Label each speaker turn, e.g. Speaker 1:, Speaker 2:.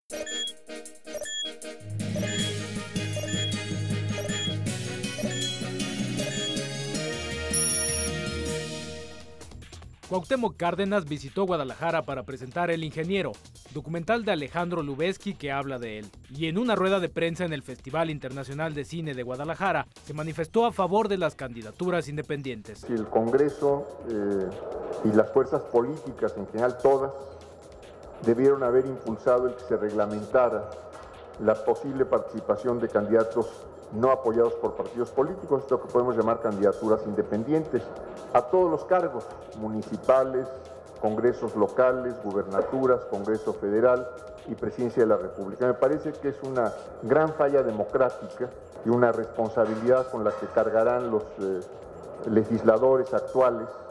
Speaker 1: Cuauhtémoc Cárdenas visitó Guadalajara para presentar El Ingeniero, documental de Alejandro Lubezki que habla de él. Y en una rueda de prensa en el Festival Internacional de Cine de Guadalajara, se manifestó a favor de las candidaturas independientes.
Speaker 2: El Congreso y las fuerzas políticas en general, todas, debieron haber impulsado el que se reglamentara la posible participación de candidatos no apoyados por partidos políticos, esto que podemos llamar candidaturas independientes, a todos los cargos municipales, congresos locales, gubernaturas, Congreso Federal y Presidencia de la República. Me parece que es una gran falla democrática y una responsabilidad con la que cargarán los legisladores actuales